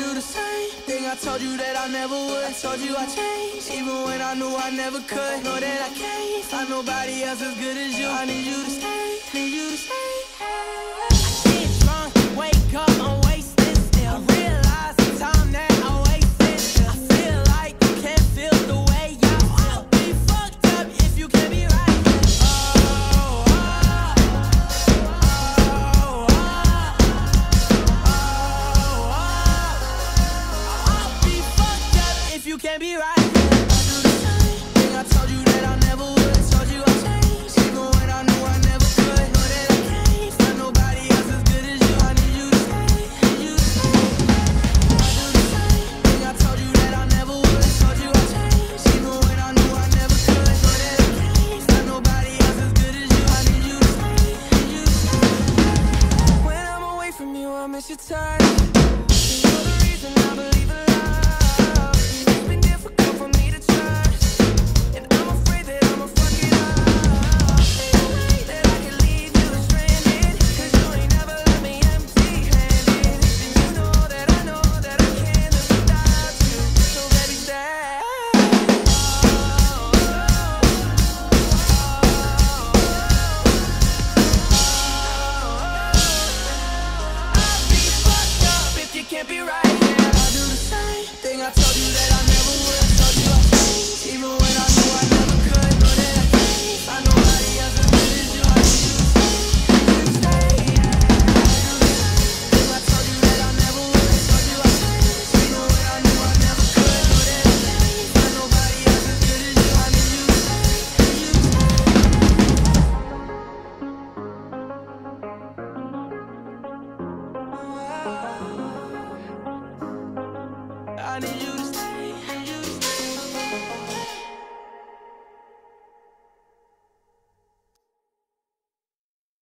do the same thing I told you that I never would. I told you I changed, even when I knew I never could. Know that I can't find nobody else as good as you. I need you to stay, need you to stay. I get drunk, wake up, I'm wasted still. I realize the time that I wasted still. I feel like you can't feel the way I feel. I'll be fucked up if you can't be right. You can't be right. I do the same thing I told you.